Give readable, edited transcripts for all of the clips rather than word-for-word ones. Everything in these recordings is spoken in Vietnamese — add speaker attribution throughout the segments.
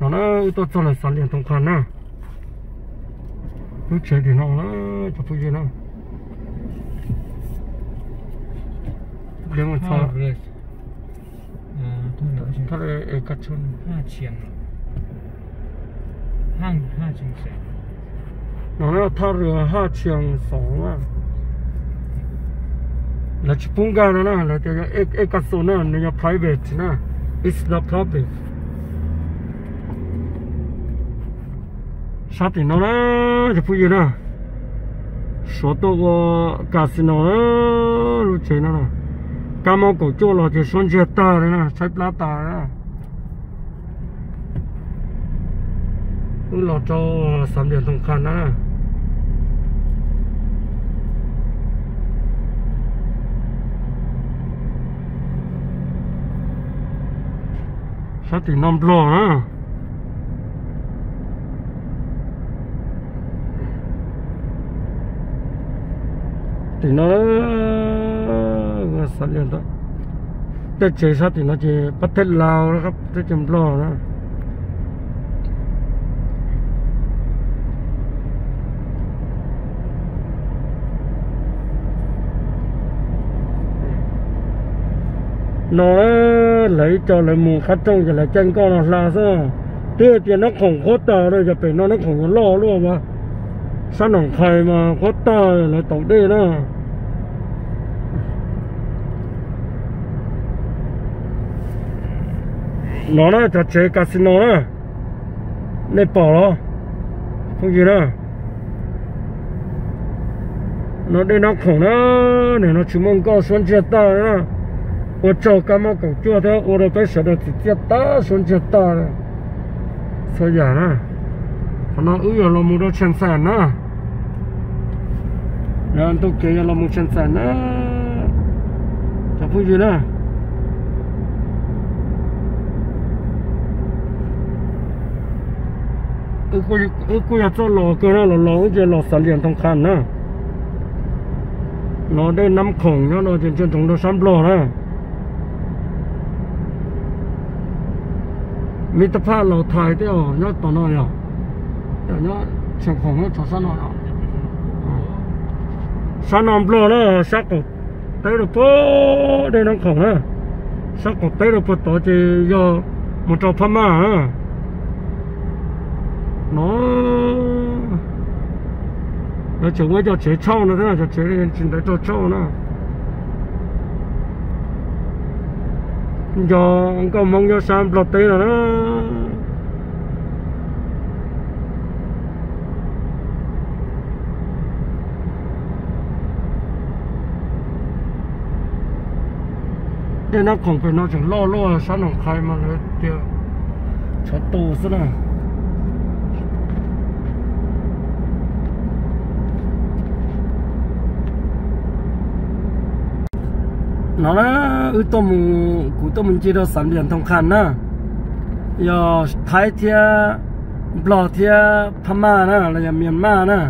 Speaker 1: nó tôi cho là sản liền thông khoan nè cứ chơi thì nó cho phụ gì nó liên quan sao它的一个村50005000然后它的5200啊là chỉ phun ga nó là cái cái số nó là private nè it's not public sao thì nó chỉ phun gì nè số to casino nó lúc chơi nó nè cam mau cổ chỗ là chỉ xuân chết ta đấy nè sai lá ta nè cứ lo cho sản điện thông khăn đó nè sao thì năm lo nữa thì nó sản điện đó cái chế sao thì nó chỉ bắt hết lao đóครับcái chấm lo đó nó lấy cho lại mù khách trong thì lại chân con là sao tiêu tiền nó khổng khó tờ rồi giờ phải nó khổng lo luôn mà sao nòng thầy mà khó tờ lại tổng đi nữa nó cho chế casino đó này bỏ nó không gì đâu nó đây nó khổng nó để nó chỉ mong có xuân chết ta nữa我找干嘛搞做的，我都被说的直接打，瞬间打了，所以啊，可能有了木头钱三呢，人都给了木钱三呢，这不行了。我要做老个了，老就老3年ต้อง看呢，老ได้น้ำของแล้วเราจะตรงเรา3โลนะมิตรภาพเราไทยที่อ๋อยอดต่อหน่อยอ่ะแต่ยอดเชียงของเราสั้นหน่อยอ่ะสั้นน้ำปลาแล้วสักกดเตะรูปได้น้ำของนะสักกดเตะรูปต่อจะยอมันจะพม่าอ่ะnó nó chỉ mới cho chế trâu nữa thế nào cho chế chỉ để cho trâu nữa giờ ông có mong cho sam lọt tê rồi đó đây nó không phải nó chỉ lo sáng không khai mà nó tiêu cho tù thế này nó là ưu tố mình cụ tố mình chỉ được sản điện thông khăn nè, giờ Thái thia, Lào thia, Pama nè, là Myanmar nè,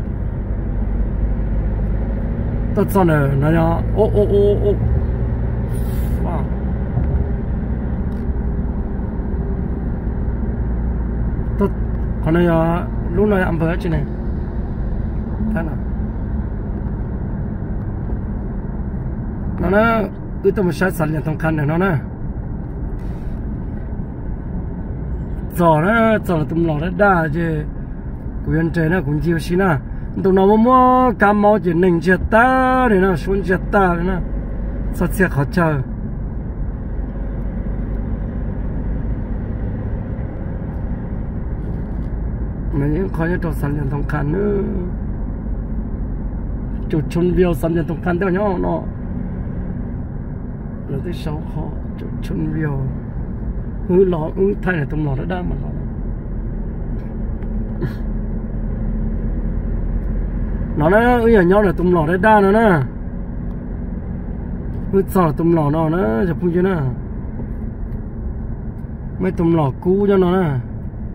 Speaker 1: tất cả này nó là tất còn này lúc này ăn bữa chứ này, thế nào nó cứ tụi mình sẽ sản lượng thông khăn này nó nè giờ là tụi mình nó đa chứ quyền trẻ nó cũng chịu xí nè tụi nó mua cam máu chỉ nình chết ta này nó xuống chết ta này nè sao sẽ khó chơi mà những khó như trò sản lượng thông khăn nữa chủ chun biểu sản lượng thông khăn theo nhau nó là tới 6 khó chỗ chuẩn bị lo thay này tụi nó đã đa mà nó ở nhau là tụi nó đã đa nữa nè sao tụi nó nó chụp phim chứ nè mấy tụi nó cũ cho nó nè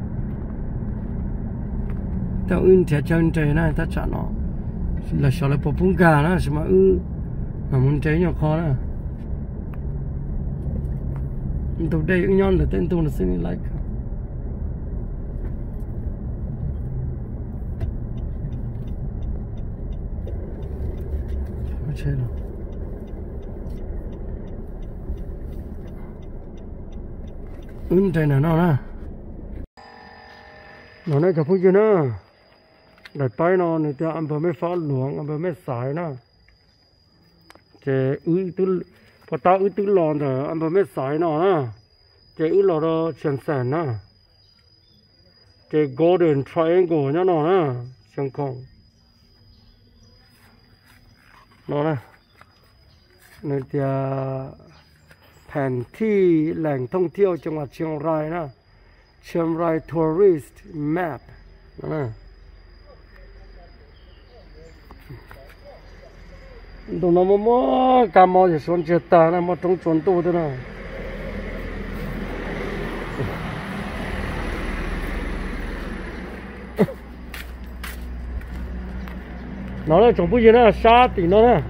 Speaker 1: tao thiệt chân trời này ta chọn nó là sao lại bỏ phun gà nữa mà mà muốn chơi nhỏ khó nè tụi đây nhon là tên tôi là xin like ใช่หรอใจหนาเนาะนะหนาเนี่ยจะพูดยังนะได้ไปเนาะเนี่ยจะอำเภอไม่ฟ้าหลวงอำเภอไม่สายนะจะตื้อพอตาตื้อหลอนแต่อำเภอไม่สายเนาะนะจะหลอดเชียงแสนนะจะ golden triangle เนี่ยเนาะนะเชียงของเนาะนะเนี่ยจะแผนที่แหล่งท่องเที่ยวจังหวัดเชียงรายนะเชียงราย tourist map นะตรงนั้นมั่วการมองจะสวนเจตานะมาตรงสวนตัวด้วยนะน้องเนี่ยจงพูดยังนะชาติน้องนะ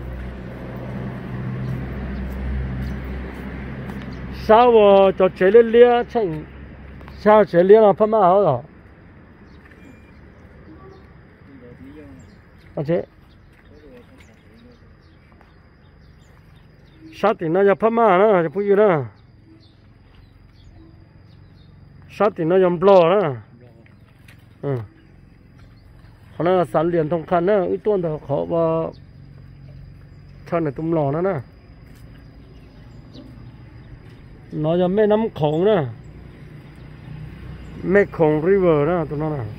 Speaker 1: ชาวจะเฉลี่ยเลี้ยช่างชาวเฉลี่ยเราพม่าเขาหรอโอเคชาติน่าจะพม่านะจะพูดยังนะชาติน่าจะบลอนะเขาน่าสันเหรียญทองคำนะอุ้ยต้นแต่เขาว่าท่านในตุ้มหล่อนะน้อยจะแม่น้ำของนะแม่ของริเวอร์นะตรงนั้นนะ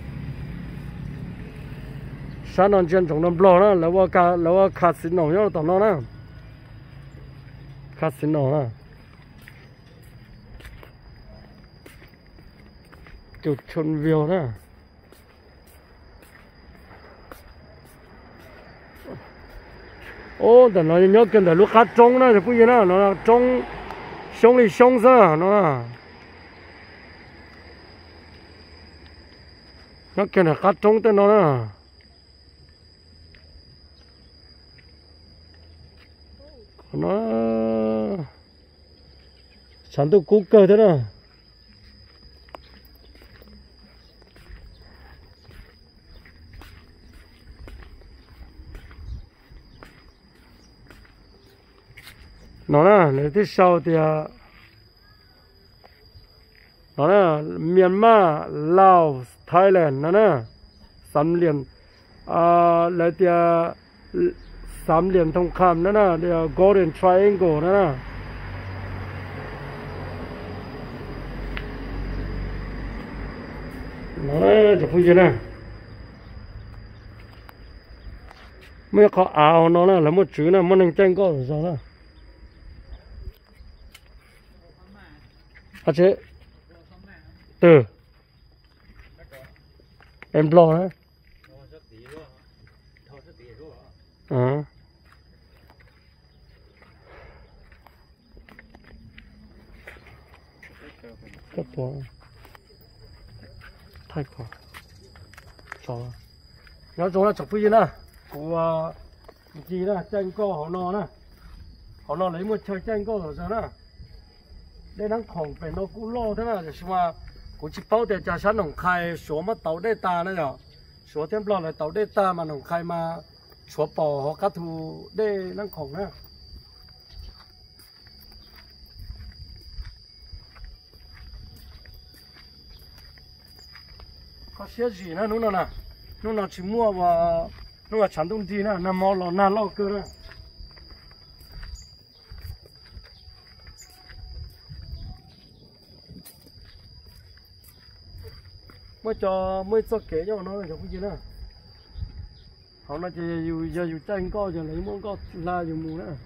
Speaker 1: ฉันนอนเชียนจงน้ำบลอนะแล้วว่าคาสิโนย่อตรงนั้นนะคาสิโนนะจุดชมวิวนะโอ้แต่เรายังยกกันแต่ลูกค้าจงนะจะพูดยังไงนะจง兄弟兄生喏，那跟着还中的喏，那全都谷歌的呢。nó là lấy cái sau thì nó là Myanmar, Laos, Thailand nó nè sắm liền lấy thì sắm liền thông cam nó nè thì Golden Triangle nó nè nó nè chụp phim nè mấy có áo nó nè là một chữ nè một hình tranh có rồi sao nè chế từ em lo đấy cấp bộ thay quả cho nhớ chỗ là chụp phi nè của gì nè tranh co họ nó lấy một chơi tranh co rồi sao nè đây đang khổng phải nó cũng lo thế nào chứ mà cũng chỉ bảo để trả sản nông khai số mà tàu data nữa nhở số thêm lo là tàu data mà nông khai mà số bỏ họ cắt thu đây đang khổng nữa có xe gì nữa nó nè nó chỉ mua và nó là sản thông tin nè nằm mò lò nà lo cơ nè mới cho kể cho nó cho cái gì nữa họ nói chỉ dù tranh co giờ lấy món co la dù mù nữa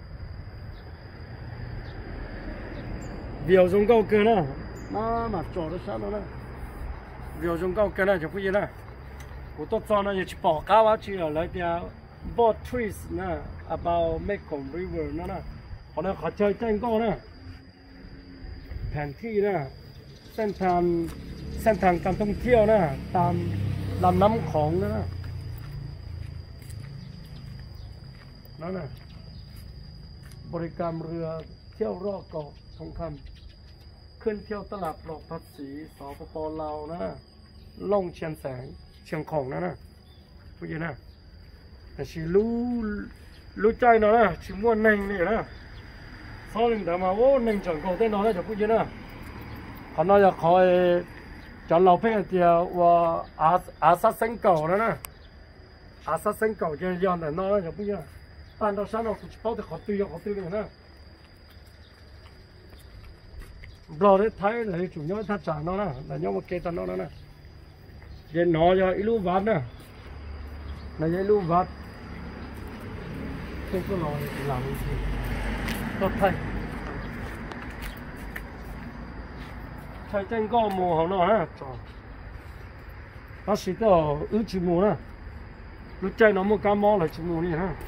Speaker 1: biểu dùng câu kia nữa nó mà trò nó sao nó biểu dùng câu kia này cho cái gì nữa của tôi cho nó chỉ bỏ cao quá chỉ là lấy tiền bought trees nè about Mekong River nữa họ nói họ chơi tranh co nữa แผนที่นะเส้นทางการท่องเที่ยวนะตามลำน้ำของนะนั่นนะบริการเรือเที่ยวรอบเกาะทองคำขึ้นเที่ยวตลาดปลอดภาษีสปป.ลาวนะล่องเชียงแสงเชียงของนะผู้ใหญ่นะแต่ชีรู้ lúc chạy nó nè chỉ muốn nành này nè sau lần đó mà ô nành chẳng cầu tên nó là chụp cái gì nè còn nó là khỏi cho lâu phê thì và sát sinh cầu đó nè sát sinh cầu cho dân để nó là chụp cái gì tan đó sáng nó cũng bao thì khó tiêu này nè rồi đấy thấy là chủ nhóm thắt chặt nó nè là nhóm một cây cho nó nè giờ nó giờ ít lúc vắt nè là giờ lúc vắt không có nói làm gì tốt thay thay chân có mùa họ nó nè nó chỉ có ứ chỉ mùa nè lúc chơi nó mua cá mò là chỉ mùa này ha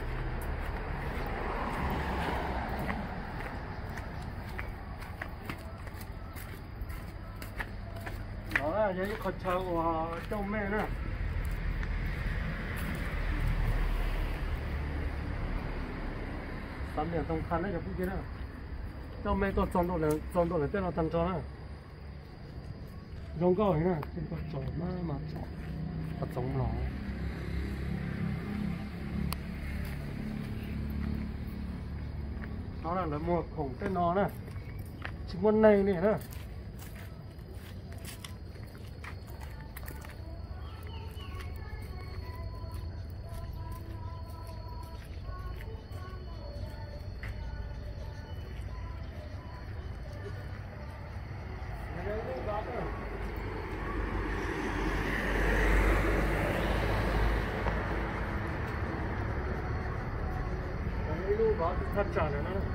Speaker 1: đó là những con trâu trâu mẹ nè tắm biển trong khăn đấy cho cái nào trâu mẹ tôi tròn độ là tên là tăn tròn nè giống câu ấy nè trên con tròn mà tròn và giống nó đó là mua khổng tên nó nè chỉ muốn này nè nè đó thắt chặt rồi nó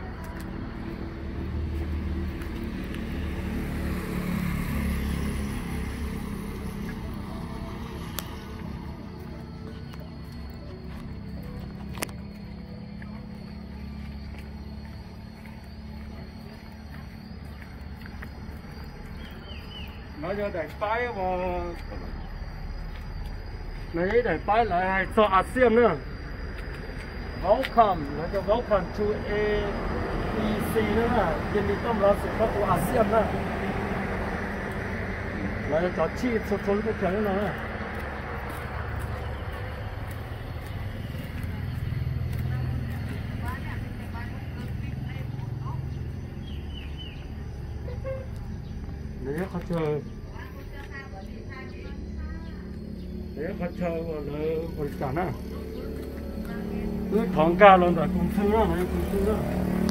Speaker 1: giờ để phái vào này để phái lại cho ASEAN nữa welcome nó cho welcome to AEC nữa nèยินดีต้อนรับสู่ครอบครัวอาเซียนนะเราจะจอดชี้ชนๆก็เขียนแล้วนะเนี่ยเขาเจอเลยบริการนะthằng ca luôn rồi cũng thương đó, này cũng thương đó.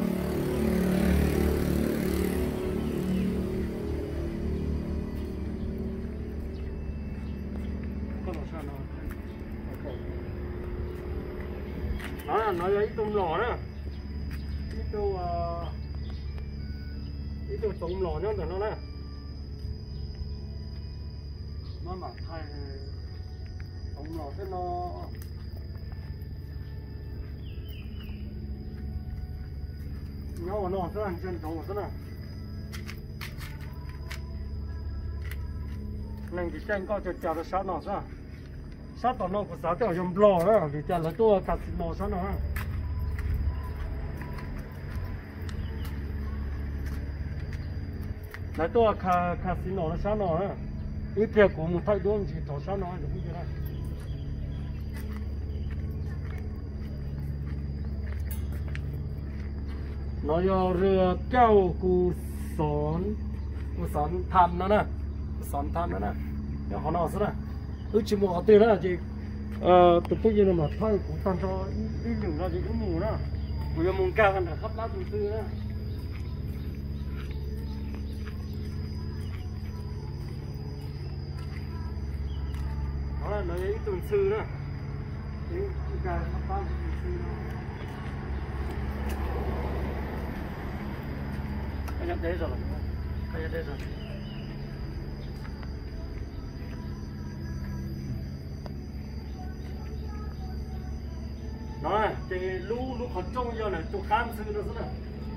Speaker 1: Nó là ít tôm lò đó, ít tôm lò nhá, nó nè, nó mà thay tôm lò thế nó nó rất là chân trọng rất là nên cái chân có cho nó sát nó ra sát nó cũng sát theo dùng lò đó vì cho là tôi cắt nó sát nó là tôi cắt nó sát nó ít tiền của một thay đổi chỉ thổi sát nó được như thế này nó do rửa keo củ sắn tham nó nè sắn tham nó nè nó họ nói sao nè chỉ một tiền đó chị tụi tôi giờ mà thay củ sắn cho ít những ra chị cũng mù nè bây giờ mùng cao hơn là khắp lá tụi tư nè đó là nó ít tuần sư nè những cái khắp lá tụi sư nhận đấy rồi, nhận đấy rồi. Nó này, thì lú còn trông giờ này, chỗ khám sư nó rất là.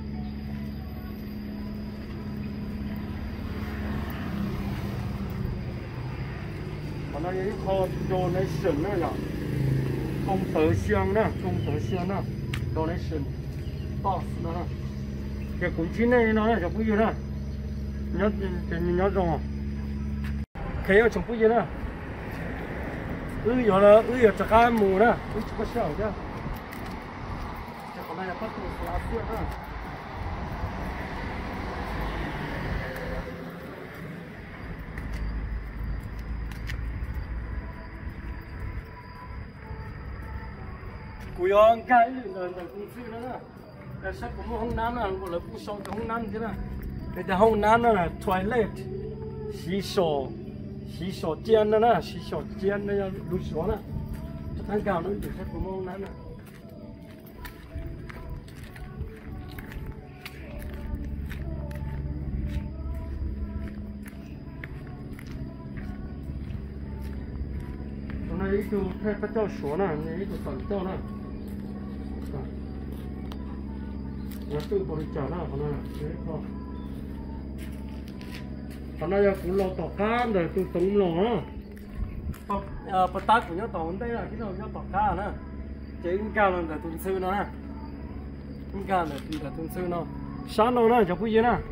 Speaker 1: Còn nó những kho donation nữa nhỉ, công tờ xiang nữa, donation, box nữa. Cái cũng chín này nó là cái gì đó nhớ rồi cái ở trong cái gì đó giờ là giờ chắc cái mù đó chỉ có sao chứ này là bắt đầu xóa xuyên ha cùi on cái là cũng xuyên đó nè cái sách của mộtห้องน้ำlà gọi là phụ song cái ห้องน้ำ thế nào cái ห้องน้ำ là toilet洗手间的呢，洗手间那要入所呢，他搞那就是不蒙难了。那一个他叫所呢，那一个反叫呢，我这个不能讲了，可能这个。còn nó cũng lo tỏ cá rồi tôi tổng lo nó bắt tác của nó tỏ đây là cái nào nó tỏ cá nữa chế cũng cao là tuần sư nó nè cũng cao là tuần sư nó sáng nó nó chụp cái gì nè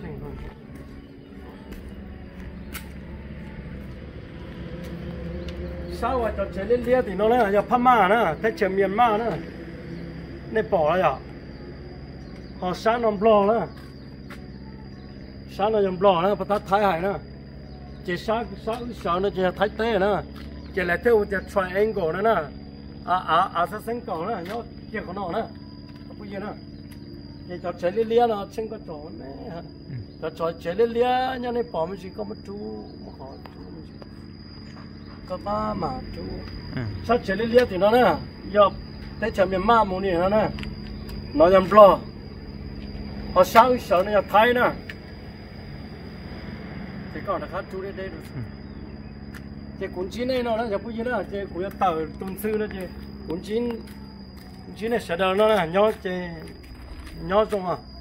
Speaker 1: sao vậy cho chế lên lia thì nó là giờ Pama nữa cái chế Myanmar nữa này bỏ rồi họ sáng nó lo nữa sáng nó nhầm lò nó, bắt ta thái hải nó, chỉ sáng nó chỉ thái té nó, chỉ là theo chỉ triangle nó nè, sát sinh cầu nó, nhớ chỉ có nó nè, bây giờ nó, chỉ cho chế lia nó sinh có chỗ này, cho chế lia nhà này bỏ mình chỉ có một chú, một họ chú, có ba mà chú, sao chế lia thì nó nè, giờ tới chợ miền Nam muốn gì nó nè, nó nhầm lò, họ sáng nó nhầm thái nè. Thì còn là khác chú đây rồi, cái cuốn chín này nó là bây giờ nó cái cuốn tàu tuần sư nó cái cuốn chín này sẽ đỡ nó là nhớ cái nhớ trong à